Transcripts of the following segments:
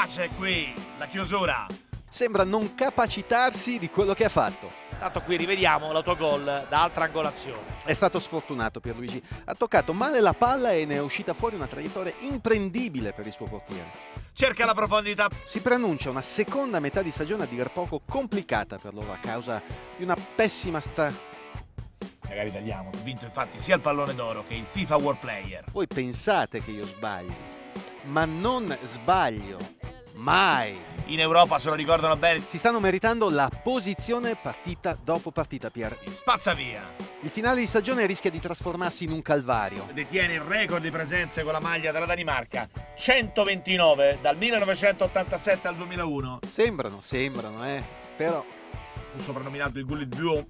piace qui la chiusura. Sembra non capacitarsi di quello che ha fatto. Tanto qui rivediamo l'autogol da altra angolazione. È stato sfortunato Pierluigi, ha toccato male la palla e ne è uscita fuori una traiettoria imprendibile per il suo portiere. Cerca la profondità. Si preannuncia una seconda metà di stagione a dir poco complicata per loro a causa di una pessima Magari tagliamo. Ha vinto infatti sia il pallone d'oro che il FIFA World Player. Voi pensate che io sbagli, ma non sbaglio. Mai! In Europa se lo ricordano bene. Si stanno meritando la posizione partita dopo partita, Pier. Spazza via. Il finale di stagione rischia di trasformarsi in un calvario. Detiene il record di presenze con la maglia della Danimarca. 129 dal 1987 al 2001. Sembrano, però... Un soprannominato il Gullit Buon.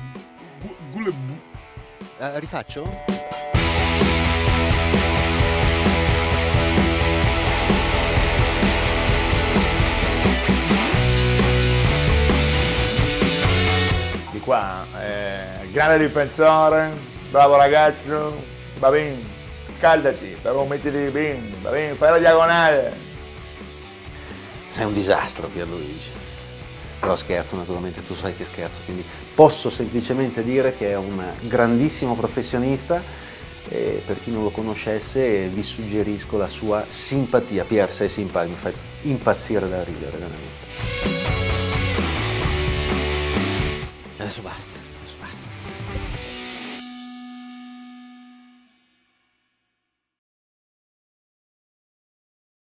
Rifaccio? Qua, grande difensore, bravo ragazzo, va bene, scaldati, però mettiti bene, va bene, fai la diagonale. Sei un disastro, Pierluigi. Però scherzo, naturalmente, tu sai che scherzo, quindi posso semplicemente dire che è un grandissimo professionista e per chi non lo conoscesse vi suggerisco la sua simpatia. Pier, sei simpatico, mi fai impazzire da ridere, veramente. Adesso basta.